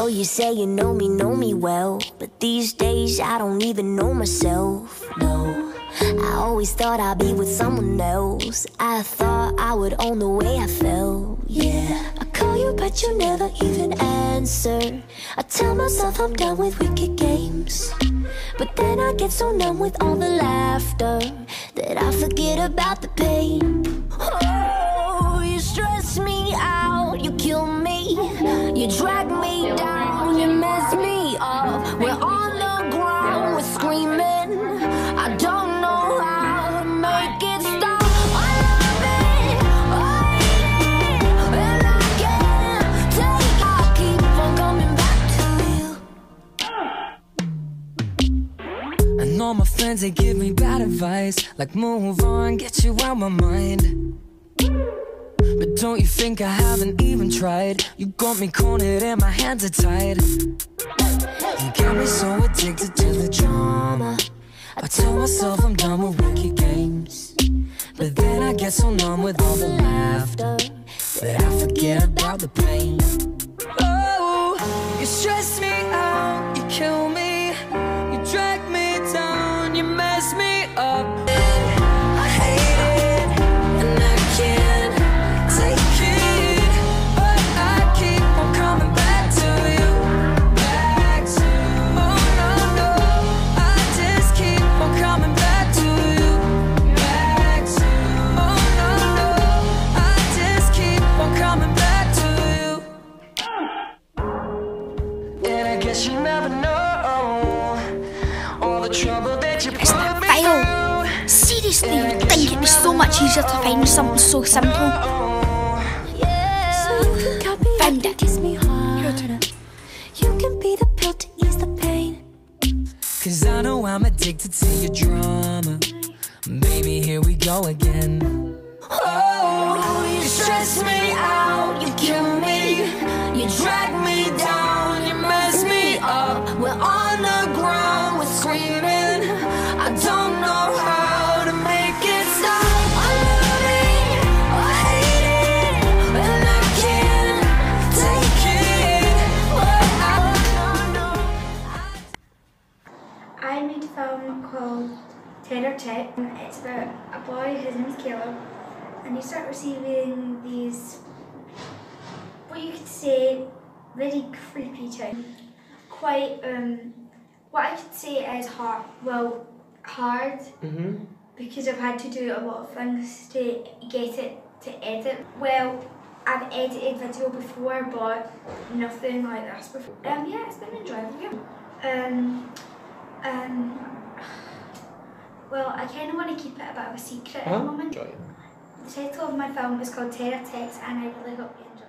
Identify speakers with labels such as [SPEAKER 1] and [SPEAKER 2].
[SPEAKER 1] you say you know me well, but these days I don't even know myself, no. I always thought I'd be with someone else. I thought I would own the way I felt, yeah. I call you but you never even answer. I tell myself I'm done with wicked games, but then I get so numb with all the laughter that I forget about the pain. Oh, you stress me out, you kill me, you drag me down, you mess me up. We're on the ground, we're screaming. I don't know how to make it stop. I love it, I hate it, and I can't take it. I keep on coming back to you.
[SPEAKER 2] And all my friends, they give me bad advice, like move on, get you out my mind. But don't you think I haven't even tried? You got me cornered and my hands are tied. You get me so addicted to the drama. I tell myself I'm done with wicked games, but then I get so numb with all the laughter that I forget about the pain. Oh, you stress me out, you kill me, you drag me down, you mess me up. I hate it, and I can't take it, but I keep on coming back to you. Back to you. Oh no, no, I just keep on coming back to you. Back to you. Oh no, no, I just keep on coming back to you. And I guess you never know all the trouble that you put me through.
[SPEAKER 3] Seriously, you'd think it'd be so much easier to find something so simple. Found it.
[SPEAKER 1] You can be the pill to ease the pain.
[SPEAKER 2] Cause I know I'm addicted to your drama. Baby, here we go again.
[SPEAKER 1] Oh, you stress me out, you kill me, you drag me down, you mess me up. We're on the ground, we're screaming. I don't know how to make it stop. I love it, I hate it, and I can't take it. But
[SPEAKER 4] I made a film called Terror Check. It's about a boy, his name is Caleb, and you start receiving these, what you could say, very creepy to quite, what I could say is hard, because I've had to do a lot of things to get it to edit. Well, I've edited video before, but nothing like this before. Yeah, it's been enjoyable. Well, I kind of want to keep it a bit of a secret at the moment. The title of my film is called Terror Text, and I really hope you enjoy it.